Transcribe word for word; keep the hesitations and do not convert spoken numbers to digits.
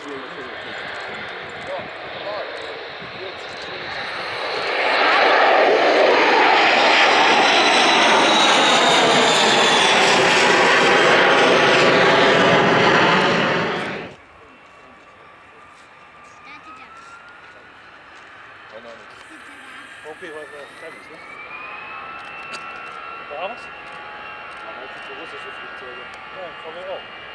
Okay, was war fertig, ne? War was? Man hat die russische Flugzeuge. Ja, V W auch.